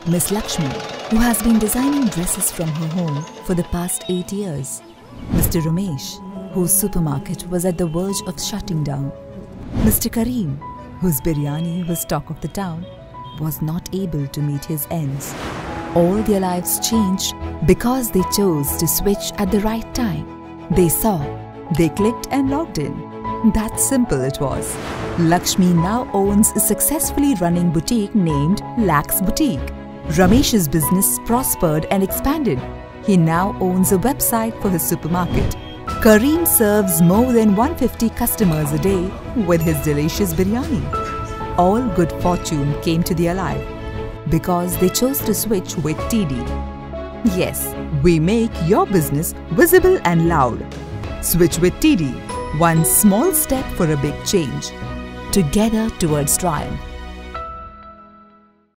Miss Lakshmi, who has been designing dresses from her home for the past 8 years. Mr. Ramesh, whose supermarket was at the verge of shutting down. Mr. Kareem, whose biryani was talk of the town, was not able to meet his ends. All their lives changed because they chose to switch at the right time. They saw, they clicked and logged in. That simple it was. Lakshmi now owns a successfully running boutique named Lax Boutique. Ramesh's business prospered and expanded. He now owns a website for his supermarket. Kareem serves more than 150 customers a day with his delicious biryani. All good fortune came to their life because they chose to switch with TD. Yes, we make your business visible and loud. Switch with TD. One small step for a big change. Together towards triumph.